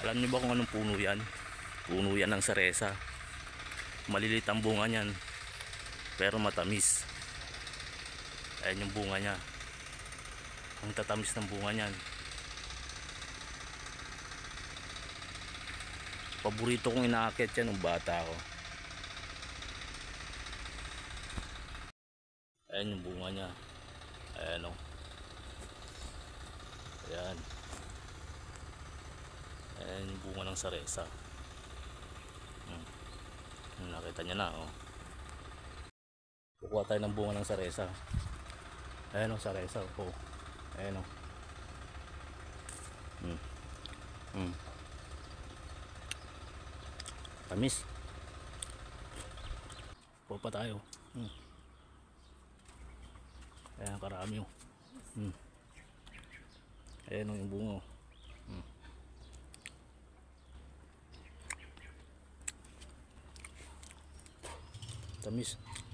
Alam niyo ba kung anong puno yan? Puno yan ng saresa. Malilit ang bunga niyan, pero matamis. Ayan yung bunga niya. Ang tatamis ng bunga niyan. Paborito kong inaakit yan nung bata ako. Ayan yung bunga niya. Ayan o. Ayan. Ayan yung bunga ng saresa. Nakita niya na o. Kukuha tayo ng bunga ng saresa. Ayan o, saresa o. Ayan o. Tamis. Kuha pa tayo. Ayan, karami o. Ayan o yung bunga o. Tamis.